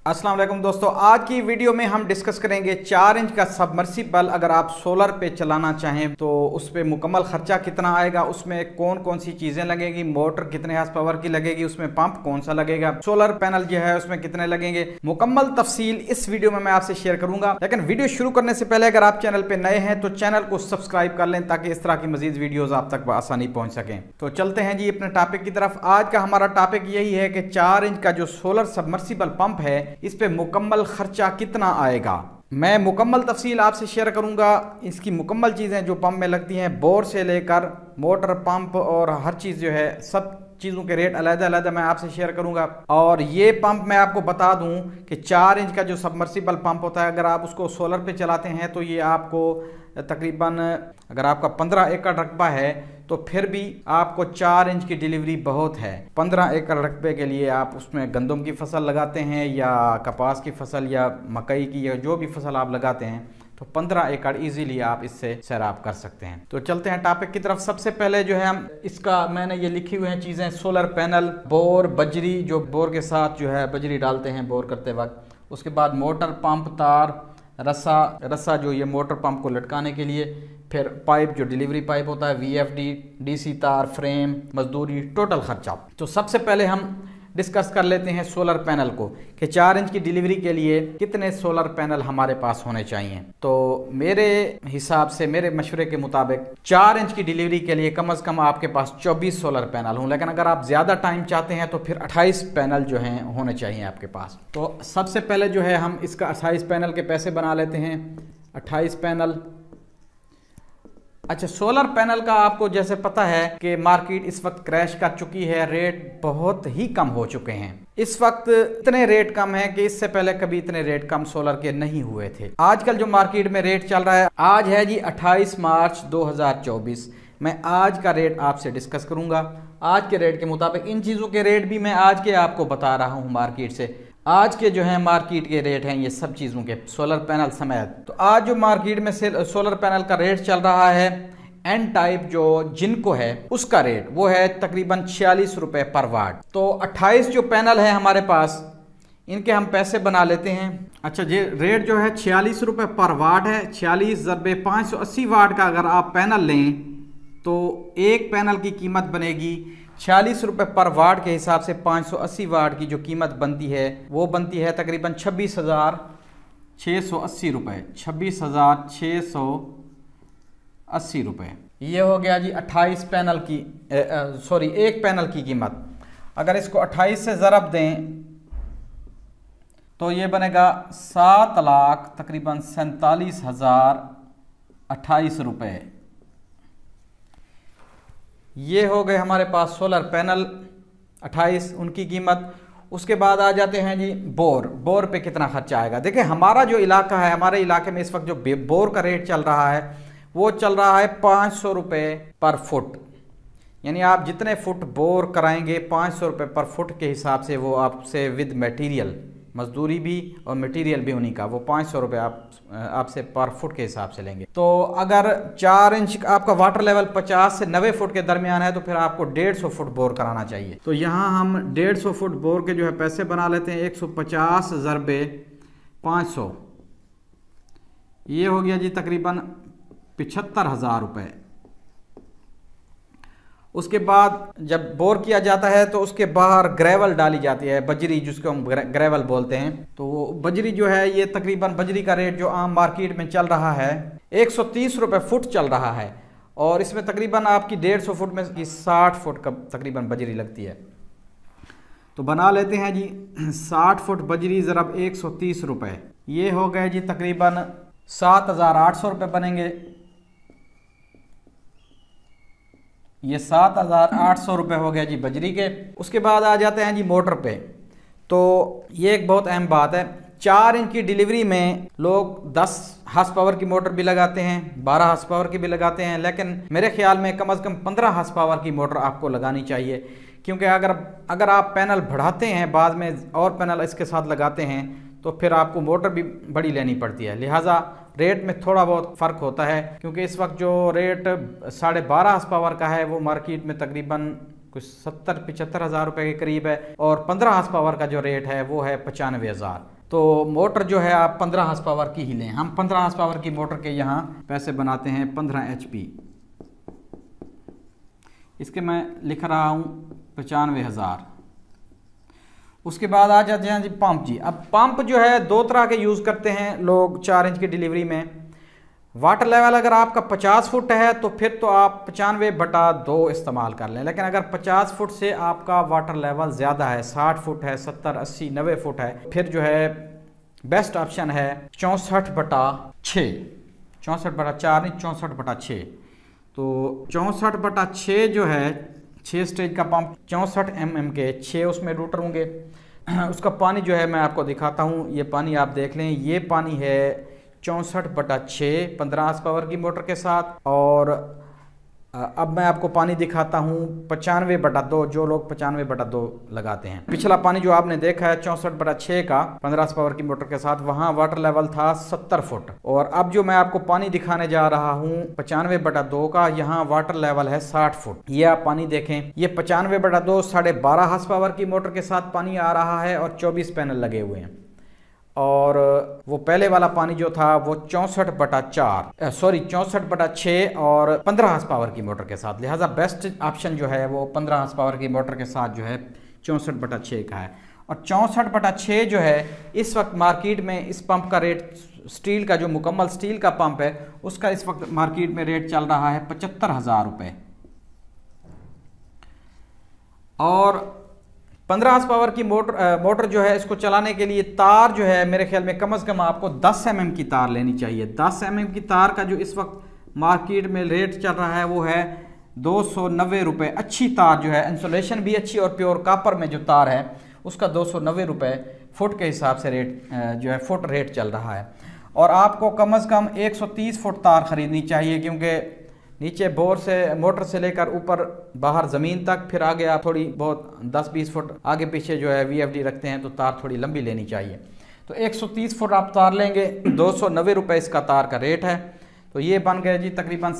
अस्सलाम वालेकुम दोस्तों, आज की वीडियो में हम डिस्कस करेंगे 4 इंच का सबमर्सिबल अगर आप सोलर पे चलाना चाहें तो उस पर मुकम्मल खर्चा कितना आएगा, उसमें कौन कौन सी चीज़ें लगेगी, मोटर कितने हार्स पावर की लगेगी, उसमें पंप कौन सा लगेगा, सोलर पैनल जो है उसमें कितने लगेंगे, मुकम्मल तफसील इस वीडियो में मैं आपसे शेयर करूंगा। लेकिन वीडियो शुरू करने से पहले अगर आप चैनल पर नए हैं तो चैनल को सब्सक्राइब कर लें ताकि इस तरह की मजीद वीडियोज़ आप तक आसानी पहुँच सकें। तो चलते हैं जी अपने टॉपिक की तरफ। आज का हमारा टॉपिक यही है कि 4 इंच का जो सोलर सबमर्सिबल पंप है इस पे मुकम्मल खर्चा कितना आएगा। मैं मुकम्मल तफसील आपसे शेयर करूंगा। इसकी मुकम्मल चीज़ें जो पंप में लगती हैं, बोर से लेकर मोटर, पंप और हर चीज़ जो है, सब चीज़ों के रेट अलग-अलग मैं आपसे शेयर करूंगा। और ये पंप मैं आपको बता दूं कि 4 इंच का जो सबमर्सिबल पंप होता है, अगर आप उसको सोलर पे चलाते हैं तो ये आपको तकरीबन, अगर आपका 15 एकड़ रकबा है तो फिर भी आपको 4 इंच की डिलीवरी बहुत है। 15 एकड़ रकबे के लिए आप उसमें गंदम की फसल लगाते हैं या कपास की फसल या मकई की या जो भी फसल आप लगाते हैं तो 15 एकड़ इजीली आप इससे सैराब कर सकते हैं। तो चलते हैं टॉपिक की तरफ। सबसे पहले जो है हम इसका, मैंने ये लिखी हुई हैं चीज़ें, सोलर पैनल, बोर, बजरी, जो बोर के साथ जो है बजरी डालते हैं बोर करते वक्त, उसके बाद मोटर, पंप, तार, रस्सा जो ये मोटर पंप को लटकाने के लिए, फिर पाइप जो डिलीवरी पाइप होता है, VFD, DC तार, फ्रेम, मजदूरी, टोटल खर्चा। तो सबसे पहले हम डिस्कस कर लेते हैं सोलर पैनल को कि 4 इंच की डिलीवरी के लिए कितने सोलर पैनल हमारे पास होने चाहिए। तो मेरे हिसाब से, मेरे मशवरे के मुताबिक 4 इंच की डिलीवरी के लिए कम से कम आपके पास 24 सोलर पैनल हों, लेकिन अगर आप ज़्यादा टाइम चाहते हैं तो फिर 28 पैनल जो हैं होने चाहिए आपके पास। तो सबसे पहले जो है हम इसका 28 पैनल के पैसे बना लेते हैं। 28 पैनल, अच्छा, सोलर पैनल का आपको जैसे पता है कि मार्केट इस वक्त क्रैश कर चुकी है, रेट बहुत ही कम हो चुके हैं। इस वक्त इतने रेट कम है कि इससे पहले कभी इतने रेट कम सोलर के नहीं हुए थे। आजकल जो मार्केट में रेट चल रहा है, आज है जी 28 मार्च 2024, मैं आज का रेट आपसे डिस्कस करूंगा। आज के रेट के मुताबिक इन चीज़ों के रेट भी मैं आज के आपको बता रहा हूँ मार्केट से। आज के जो है मार्केट के रेट हैं ये सब चीज़ों के, सोलर पैनल समेत। तो आज जो मार्केट में से सोलर पैनल का रेट चल रहा है, एन टाइप जो जिनको है उसका रेट वो है तकरीबन 46 रुपये पर वाट। तो 28 जो पैनल है हमारे पास, इनके हम पैसे बना लेते हैं। अच्छा, ये रेट जो है 46 रुपये पर वाट है। 46 × 580 वाट का अगर आप पैनल लें तो एक पैनल की कीमत बनेगी 46 रुपये पर वाट के हिसाब से 580 वाट की जो कीमत बनती है वो बनती है तकरीबन 26,680 रुपये। 26,680 रुपये। ये हो गया जी 28 पैनल की, एक पैनल की कीमत। अगर इसको 28 से ज़रब दें तो ये बनेगा 7 लाख तकरीबन 47,028 रुपये। ये हो गए हमारे पास सोलर पैनल 28, उनकी कीमत। उसके बाद आ जाते हैं जी बोर पे कितना खर्चा आएगा। देखिए, हमारा जो इलाका है, हमारे इलाके में इस वक्त जो बोर का रेट चल रहा है वो चल रहा है 500 रुपये पर फुट। यानी आप जितने फुट बोर कराएंगे 500 रुपये पर फुट के हिसाब से वो आपसे विद मटेरियल, मजदूरी भी और मटेरियल भी उन्हीं का, वो 500 रुपये आपसे पर फुट के हिसाब से लेंगे। तो अगर 4 इंच आपका वाटर लेवल 50 से 90 फुट के दरमियान है तो फिर आपको 150 फुट बोर कराना चाहिए। तो यहाँ हम 150 फुट बोर के जो है पैसे बना लेते हैं। 150 × 500, ये हो गया जी तकरीबन 75,000 रुपये। उसके बाद जब बोर किया जाता है तो उसके बाहर ग्रेवल डाली जाती है, बजरी, जिसको हम ग्रेवल बोलते हैं। तो वो बजरी जो है, ये तकरीबन बजरी का रेट जो आम मार्केट में चल रहा है 130 रुपये फुट चल रहा है, और इसमें तकरीबन आपकी 150 फुट में 60 फुट का तकरीबन बजरी लगती है। तो बना लेते हैं जी 60 फुट बजरी ज़रब 130 रुपये, ये हो गए जी तकरीबन 7,800 रुपये बनेंगे। ये 7,800 रुपये हो गया जी बजरी के। उसके बाद आ जाते हैं जी मोटर पे। तो ये एक बहुत अहम बात है, 4 इंच की डिलीवरी में लोग 10 हार्स पावर की मोटर भी लगाते हैं, 12 हार्स पावर की भी लगाते हैं, लेकिन मेरे ख्याल में कम से कम 15 हार्स पावर की मोटर आपको लगानी चाहिए। क्योंकि अगर आप पैनल बढ़ाते हैं बाद में और पैनल इसके साथ लगाते हैं तो फिर आपको मोटर भी बड़ी लेनी पड़ती है, लिहाजा रेट में थोड़ा बहुत फ़र्क होता है। क्योंकि इस वक्त जो रेट 12.5 हार्स पावर का है वो मार्केट में तकरीबन कुछ 70-75 हज़ार रुपये के करीब है, और 15 हार्स पावर का जो रेट है वो है 95,000। तो मोटर जो है आप 15 हॉर्स पावर की ही लें। हम 15 हॉर्स पावर की मोटर के यहाँ पैसे बनाते हैं 15 HP। इसके मैं लिख रहा हूँ 95,000। उसके बाद आ जाते हैं जी पंप जी। अब पंप जो है दो तरह के यूज़ करते हैं लोग 4 इंच की डिलीवरी में। वाटर लेवल अगर आपका 50 फुट है तो फिर तो आप 95/2 इस्तेमाल कर लें, लेकिन अगर 50 फुट से आपका वाटर लेवल ज़्यादा है, 60 फुट है, 70, 80, 90 फुट है, फिर जो है बेस्ट ऑप्शन है 64/6। 64/4 नहीं, 64/6। तो 64/6 जो है 6 स्टेज का पंप, 64 mm के 6 उसमें रोटर होंगे। उसका पानी जो है मैं आपको दिखाता हूँ। ये पानी आप देख लें, ये पानी है 64/6 15 हॉर्स पावर की मोटर के साथ। और अब मैं आपको पानी दिखाता हूँ 95/2, जो लोग 95/2 लगाते हैं। पिछला पानी जो आपने देखा है 64/6 का 15 हॉर्स पावर की मोटर के साथ, वहाँ वाटर लेवल था 70 फुट। और अब जो मैं आपको पानी दिखाने जा रहा हूँ 95/2 का, यहाँ वाटर लेवल है 60 फुट। ये आप पानी देखें, ये 95/2 12.5 हॉर्स पावर की मोटर के साथ पानी आ रहा है और 24 पैनल लगे हुए हैं। और वो पहले वाला पानी जो था वो 64/6 और 15 हॉर्स पावर की मोटर के साथ। लिहाजा बेस्ट ऑप्शन जो है वो 15 हॉर्स पावर की मोटर के साथ जो है 64/6 का है। और 64/6 जो है इस वक्त मार्केट में इस पंप का रेट, स्टील का जो मुकम्मल स्टील का पंप है उसका इस वक्त मार्केट में रेट चल रहा है 75,000 रुपये। और 15 हॉर्स पावर की मोटर जो है इसको चलाने के लिए तार जो है मेरे ख्याल में कम से कम आपको 10 mm की तार लेनी चाहिए। 10 mm की तार का जो इस वक्त मार्केट में रेट चल रहा है वो है 290 रुपये। अच्छी तार जो है, इंसुलेशन भी अच्छी और प्योर कापर में जो तार है उसका 290 रुपये फुट के हिसाब से रेट जो है फुट रेट चल रहा है। और आपको कम से कम 130 फुट तार ख़रीदनी चाहिए, क्योंकि नीचे बोर से मोटर से लेकर ऊपर बाहर ज़मीन तक, फिर आगे आप थोड़ी बहुत 10-20 फुट आगे पीछे जो है VFD रखते हैं तो तार थोड़ी लंबी लेनी चाहिए। तो 130 फुट आप तार लेंगे, 290 रुपये इसका तार का रेट है। तो ये बन गए जी तकरीबन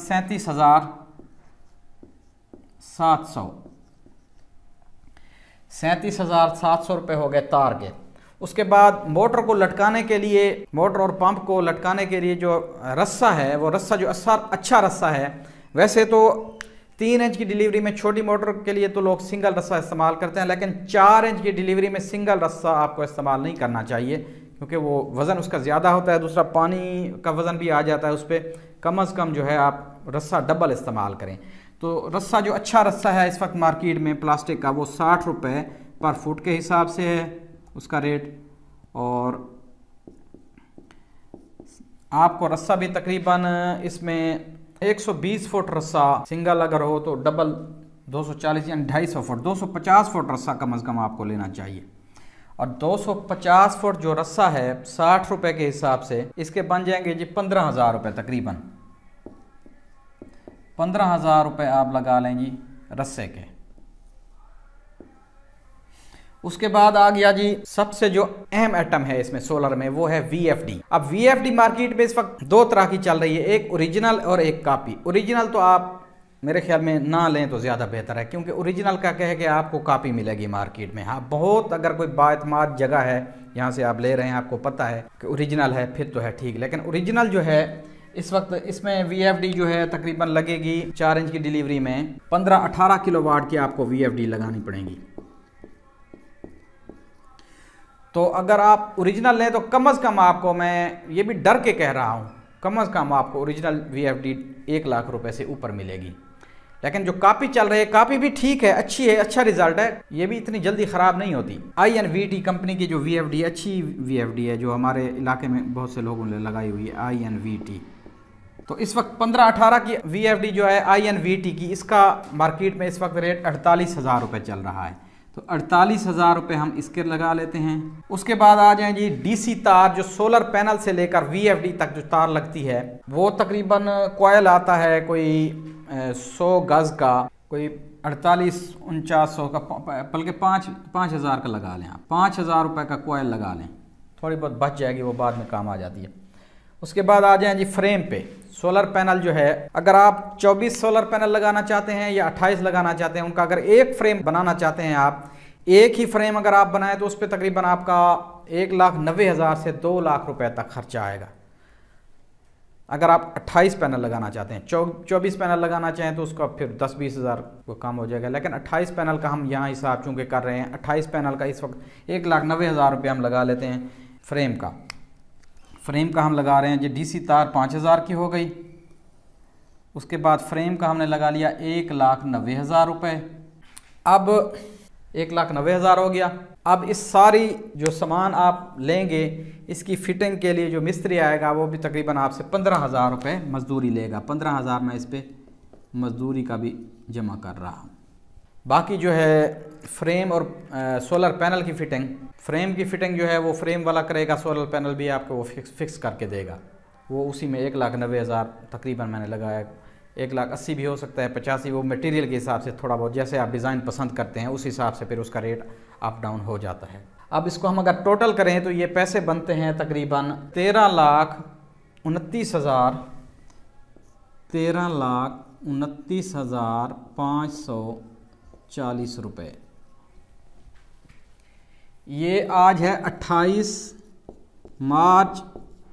37,700 रुपये हो गए तार के। उसके बाद मोटर को लटकाने के लिए, मोटर और पंप को लटकाने के लिए जो रस्सा है वो रस्सा जो अच्छा रस्सा है। वैसे तो 3 इंच की डिलीवरी में छोटी मोटर के लिए तो लोग सिंगल रस्सा इस्तेमाल करते हैं, लेकिन 4 इंच की डिलीवरी में सिंगल रस्सा आपको इस्तेमाल नहीं करना चाहिए, क्योंकि वो वज़न उसका ज़्यादा होता है। दूसरा पानी का वज़न भी आ जाता है उस पर। कम से कम जो है आप रस्सा डबल इस्तेमाल करें। तो रस्सा जो अच्छा रस्सा है इस वक्त मार्केट में प्लास्टिक का वो 60 रुपये पर फुट के हिसाब से है उसका रेट। और आपको रस्सा भी तकरीबन इसमें 120 फुट रस्सा सिंगल अगर हो तो डबल 240 यानी 250 फुट, 250 फुट रस्सा कम से कम आपको लेना चाहिए। और 250 फुट जो रस्सा है 60 रुपये के हिसाब से इसके बन जाएंगे जी 15,000 रुपये तकरीबन। 15,000 रुपये आप लगा लें जी रस्से के। उसके बाद आ गया जी सबसे जो अहम आइटम है इसमें सोलर में, वो है VFD। अब VFD मार्केट में इस वक्त दो तरह की चल रही है, एक ओरिजिनल और एक कॉपी। ओरिजिनल तो आप मेरे ख्याल में ना लें तो ज़्यादा बेहतर है, क्योंकि ओरिजिनल का कहे कि आपको कॉपी मिलेगी मार्केट में। हाँ, बहुत अगर कोई बाएतमाद जगह है यहाँ से आप ले रहे हैं, आपको पता है कि ओरिजिनल है, फिर तो है ठीक। लेकिन ओरिजिनल जो है इस वक्त इसमें VFD जो है तकरीबन लगेगी 4 इंच की डिलीवरी में 15-18 किलोवाट की आपको VFD लगानी पड़ेगी। तो अगर आप ओरिजिनल लें तो कम से कम आपको, मैं ये भी डर के कह रहा हूँ, कम से कम आपको ओरिजिनल VFD 1 लाख रुपए से ऊपर मिलेगी। लेकिन जो कॉपी चल रही है, कॉपी भी ठीक है, अच्छी है, अच्छा रिजल्ट है, ये भी इतनी जल्दी ख़राब नहीं होती। INVT कंपनी की जो VFD अच्छी VFD है, जो हमारे इलाके में बहुत से लोगों ने लगाई हुई है, INVT। तो इस वक्त 15-18 की VFD जो है INVT की, इसका मार्केट में इस वक्त रेट 48,000 रुपये चल रहा है। तो 48,000 रुपये हम इसके लगा लेते हैं। उसके बाद आ जाए जी DC तार, जो सोलर पैनल से लेकर VFD तक जो तार लगती है, वो तकरीबन कॉयल आता है कोई 100 गज़ का, कोई 48-49 का, बल्कि 5,000 का लगा लें आप। 5,000 रुपये का कॉयल लगा लें, थोड़ी बहुत बच जाएगी, वो बाद में काम आ जाती है। उसके बाद आ जाए जी फ्रेम पे। सोलर पैनल जो है, अगर आप 24 सोलर पैनल लगाना चाहते हैं या 28 लगाना चाहते हैं, उनका अगर एक फ्रेम बनाना चाहते हैं आप, एक ही फ्रेम अगर आप बनाएं तो उस पर तकरीबन आपका 1,90,000 से 2 लाख रुपए तक खर्चा आएगा। अगर आप 28 पैनल लगाना चाहते हैं, 24 पैनल लगाना चाहें तो उसका फिर 10-20 हज़ार को कम हो जाएगा, लेकिन 28 पैनल का हम यहाँ हिसाब चूँकि कर रहे हैं, 28 पैनल का इस वक्त 1,90,000 रुपये हम लगा लेते हैं। फ्रेम का हम लगा रहे हैं, जो DC तार 5,000 की हो गई। उसके बाद फ्रेम का हमने लगा लिया 1,90,000 रुपये। अब 1,90,000 हो गया। अब इस सारी जो सामान आप लेंगे, इसकी फिटिंग के लिए जो मिस्त्री आएगा वो भी तकरीबन आपसे 15,000 रुपये मजदूरी लेगा। 15,000 मैं इस पर मजदूरी का भी जमा कर रहा हूँ। बाकी जो है फ्रेम और सोलर पैनल की फ़िटिंग, फ्रेम की फ़िटिंग जो है वो फ्रेम वाला करेगा, सोलर पैनल भी आपको वो फिक्स करके देगा। वो उसी में 1,90,000 तकरीबन मैंने लगाया। 1,80,000 भी हो सकता है, 85, वो मटेरियल के हिसाब से थोड़ा बहुत, जैसे आप डिज़ाइन पसंद करते हैं उस हिसाब से फिर उसका रेट अप डाउन हो जाता है। अब इसको हम अगर टोटल करें तो ये पैसे बनते हैं तकरीबन 13,29,540 रुपये। ये आज है 28 मार्च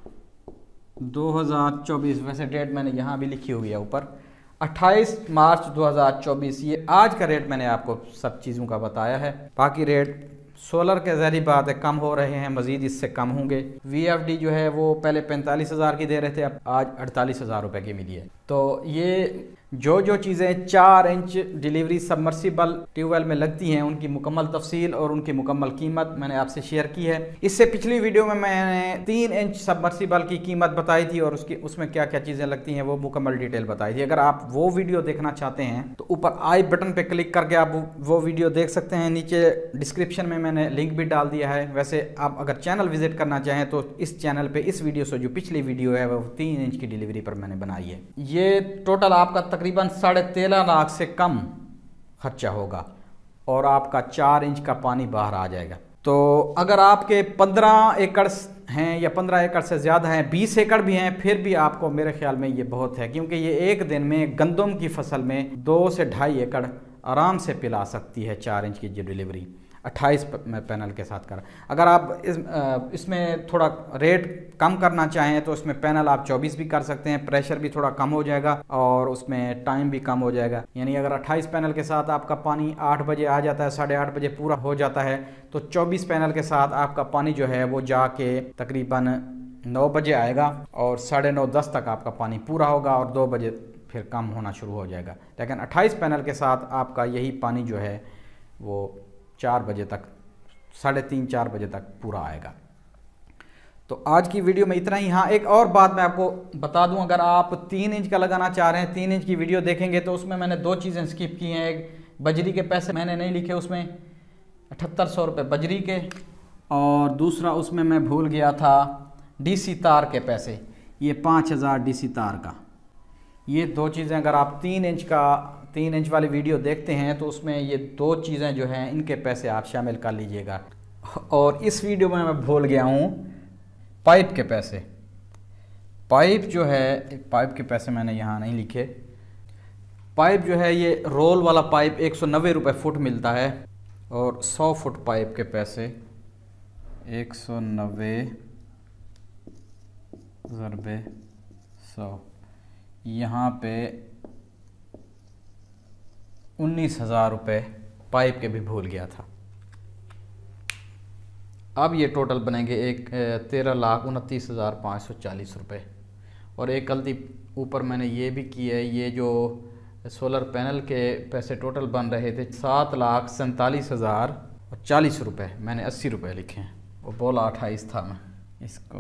2024। वैसे डेट मैंने यहाँ भी लिखी हुई है ऊपर, 28 मार्च 2024। ये आज का रेट मैंने आपको सब चीज़ों का बताया है। बाकी रेट सोलर के ज़रिए बात है कम हो रहे हैं, मज़ीद इससे कम होंगे। VFD जो है वो पहले 45,000 की दे रहे थे, अब आज 48,000 रुपये की मिली है। तो ये जो चीज़ें 4 इंच डिलीवरी सबमर्सिबल ट्यूबवेल में लगती हैं, उनकी मुकम्मल तफसील और उनकी मुकम्मल कीमत मैंने आपसे शेयर की है। इससे पिछली वीडियो में मैंने 3 इंच सबमर्सिबल की कीमत बताई थी और उसमें क्या क्या चीज़ें लगती हैं वो मुकम्मल डिटेल बताई थी। अगर आप वो वीडियो देखना चाहते हैं तो ऊपर आई बटन पर क्लिक करके आप वो वीडियो देख सकते हैं। नीचे डिस्क्रिप्शन में मैंने लिंक भी डाल दिया है। वैसे आप अगर चैनल विजिट करना चाहें तो इस चैनल पर इस वीडियो से जो पिछली वीडियो है वो 3 इंच की डिलीवरी पर मैंने बनाई है। ये टोटल आपका तकरीबन 13.5 लाख से कम खर्चा होगा और आपका 4 इंच का पानी बाहर आ जाएगा। तो अगर आपके 15 एकड़ हैं या 15 एकड़ से ज़्यादा हैं, 20 एकड़ भी हैं, फिर भी आपको मेरे ख्याल में ये बहुत है, क्योंकि ये एक दिन में गंदम की फसल में 2 से 2.5 एकड़ आराम से पिला सकती है 4 इंच की जो डिलीवरी 28 पैनल के साथ कर। अगर आप इसमें थोड़ा रेट कम करना चाहें तो इसमें पैनल आप 24 भी कर सकते हैं, प्रेशर भी थोड़ा कम हो जाएगा और उसमें टाइम भी कम हो जाएगा। यानी अगर 28 पैनल के साथ आपका पानी 8 बजे आ जाता है, 8:30 बजे पूरा हो जाता है, तो 24 पैनल के साथ आपका पानी जो है वो जाके तकरीबन 9 बजे आएगा और 9:30-10 तक आपका पानी पूरा होगा और 2 बजे फिर कम होना शुरू हो जाएगा। लेकिन 28 पैनल के साथ आपका यही पानी जो है वो 4 बजे तक, 3:30-4 बजे तक पूरा आएगा। तो आज की वीडियो में इतना ही। हाँ, एक और बात मैं आपको बता दूं, अगर आप 3 इंच का लगाना चाह रहे हैं, 3 इंच की वीडियो देखेंगे तो उसमें मैंने 2 चीज़ें स्किप की हैं। एक, बजरी के पैसे मैंने नहीं लिखे, उसमें 7800 रुपये बजरी के, और दूसरा उसमें मैं भूल गया था DC तार के पैसे, ये 5,000 DC तार का। ये 2 चीज़ें अगर आप 3 इंच वाली वीडियो देखते हैं तो उसमें ये 2 चीज़ें जो हैं इनके पैसे आप शामिल कर लीजिएगा। और इस वीडियो में मैं भूल गया हूँ पाइप के पैसे। पाइप जो है, पाइप के पैसे मैंने यहाँ नहीं लिखे। पाइप जो है ये रोल वाला पाइप 190 रुपये फुट मिलता है और 100 फुट पाइप के पैसे 190 ज़रबे 100, यहाँ पे 19,000 रुपये पाइप के भी भूल गया था। अब ये टोटल बनेंगे 13,29,540 रुपये। और एक गलती ऊपर मैंने ये भी की है, ये जो सोलर पैनल के पैसे टोटल बन रहे थे 7,47,040 रुपये, मैंने 80 रुपये लिखे हैं, वो बोला 28 था, मैं इसको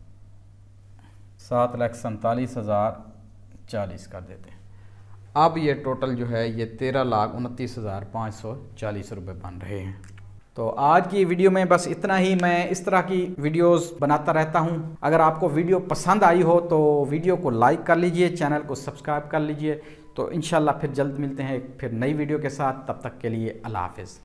7,47,040 कर देते हैं। अब ये टोटल जो है ये 13,29,540 रुपये बन रहे हैं। तो आज की वीडियो में बस इतना ही। मैं इस तरह की वीडियोस बनाता रहता हूं। अगर आपको वीडियो पसंद आई हो तो वीडियो को लाइक कर लीजिए, चैनल को सब्सक्राइब कर लीजिए। तो इंशाल्लाह फिर जल्द मिलते हैं फिर नई वीडियो के साथ। तब तक के लिए अल्लाह हाफ़िज़।